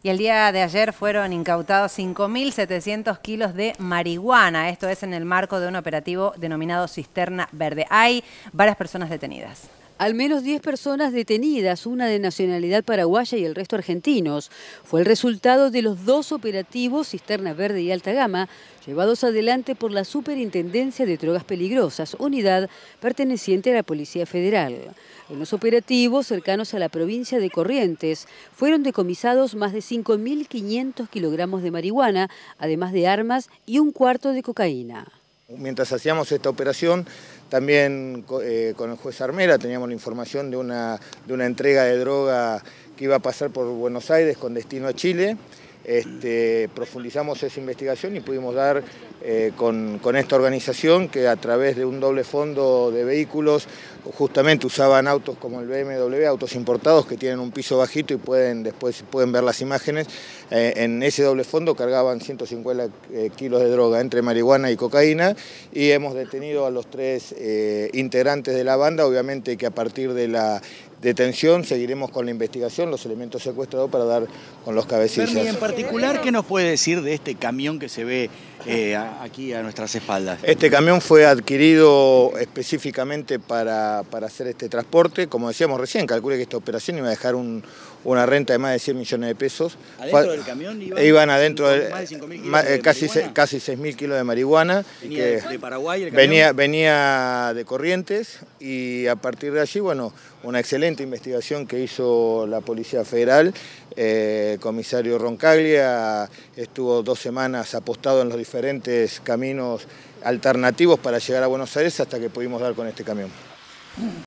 Y el día de ayer fueron incautados 5.700 kilos de marihuana. Esto es en el marco de un operativo denominado Cisterna Verde. Hay varias personas detenidas. Al menos 10 personas detenidas, una de nacionalidad paraguaya y el resto argentinos. Fue el resultado de los 2 operativos, Cisterna Verde y Alta Gama, llevados adelante por la Superintendencia de Drogas Peligrosas, unidad perteneciente a la Policía Federal. En los operativos cercanos a la provincia de Corrientes, fueron decomisados más de 5.500 kilogramos de marihuana, además de armas y un cuarto de cocaína. Mientras hacíamos esta operación, también con el juez Armera teníamos la información de una entrega de droga que iba a pasar por Buenos Aires con destino a Chile. Profundizamos esa investigación y pudimos dar con esta organización que a través de un doble fondo de vehículos justamente usaban autos como el BMW, autos importados que tienen un piso bajito y después pueden ver las imágenes. En ese doble fondo cargaban 150 kilos de droga entre marihuana y cocaína y hemos detenido a los 3 integrantes de la banda. Obviamente que a partir de la detención seguiremos con la investigación, los elementos secuestrados para dar con los cabecillas. Bernie, en particular, ¿qué nos puede decir de este camión que se ve aquí a nuestras espaldas? Este camión fue adquirido específicamente para hacer este transporte. Como decíamos recién, calculé que esta operación iba a dejar una renta de más de 100 millones de pesos. ¿Adentro del camión iban adentro más de 5.000 kilos de casi 6.000 kilos de marihuana. ¿Venía de Paraguay el camión? Venía de Corrientes y a partir de allí, bueno, una excelente investigación que hizo la Policía Federal. El comisario Roncaglia estuvo 2 semanas apostado en los diferentes caminos alternativos para llegar a Buenos Aires hasta que pudimos dar con este camión.